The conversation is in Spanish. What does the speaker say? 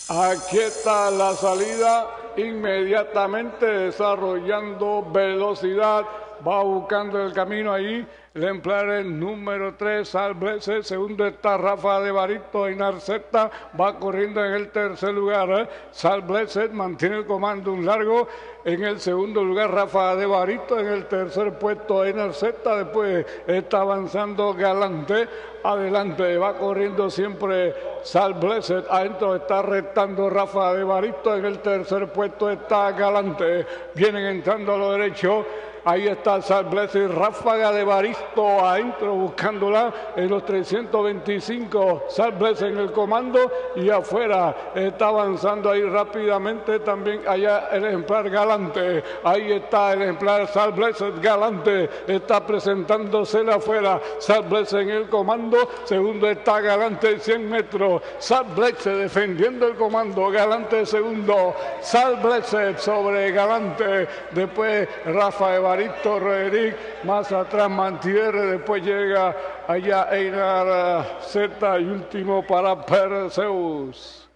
Aquí está la salida, inmediatamente desarrollando velocidad, va buscando el camino ahí. El ejemplar número 3, Salblese. Segundo está Rafa de Barito en Arceta, va corriendo en el tercer lugar. Salblese mantiene el comando un largo. En el segundo lugar, Rafa de Barito. En el tercer puesto, en Arceta. Después está avanzando Galante. Adelante va corriendo siempre Salblese. Adentro está retando Rafa de Barito. En el tercer puesto está Galante. Vienen entrando a lo derecho. Ahí está Salblese y Ráfaga de Baristo adentro buscándola en los 325. Salblese en el comando y afuera está avanzando ahí rápidamente también allá el ejemplar Galante. Ahí está el ejemplar Salblese. Galante está presentándose afuera. Salblese en el comando. Segundo está Galante 100 metros. Salblese defendiendo el comando. Galante segundo. Salblese sobre Galante. Después Rafa de Barito, Roderick, más atrás Mantierre, después llega allá Einar Z y último para Perseus.